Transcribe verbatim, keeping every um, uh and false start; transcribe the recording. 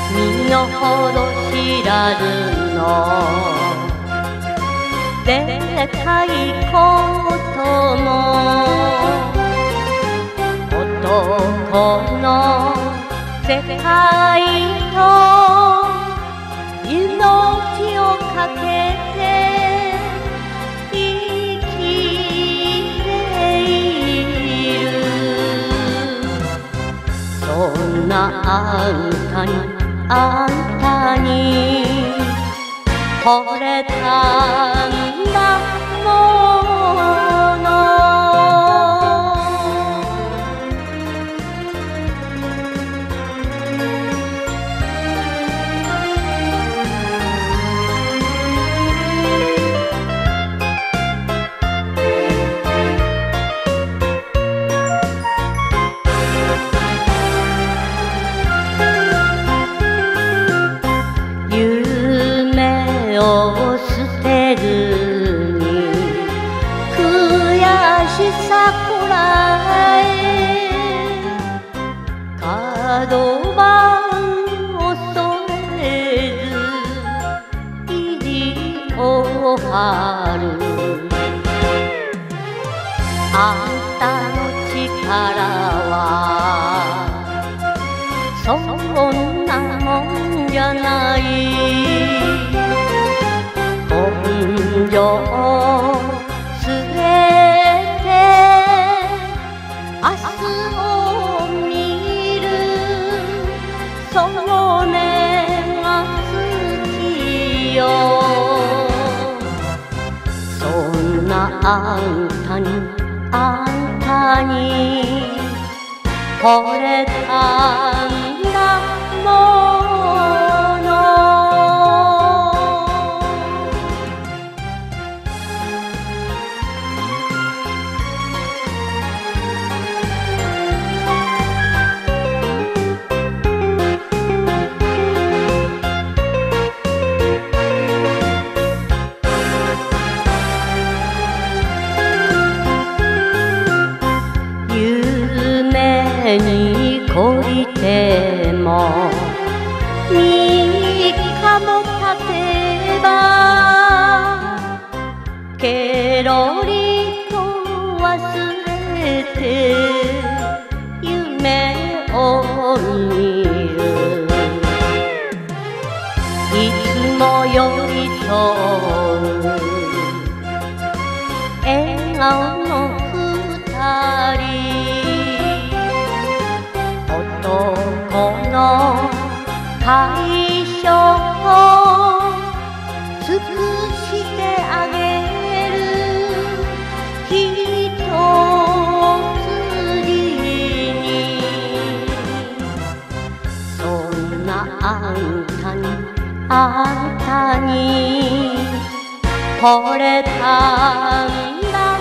身の程知らずのでかいことも男の世界と命をかけて生きている。そんなあんたにあんたに惚れたんだもの。夢を捨てずに悔しさこらえ角番恐れず意地を張る。あんたの力はそんなもんじゃない。根性を据えて明日を見る。それが好きよ。そんなあんたにあんたに惚れたんだもの。夢に懲りても三日も経てばケロリと忘れて夢を見る。いつも寄り添う笑顔の二人。男の対象を尽くしてあげる。一筋にそんなあんたにあんたに惚れたんだ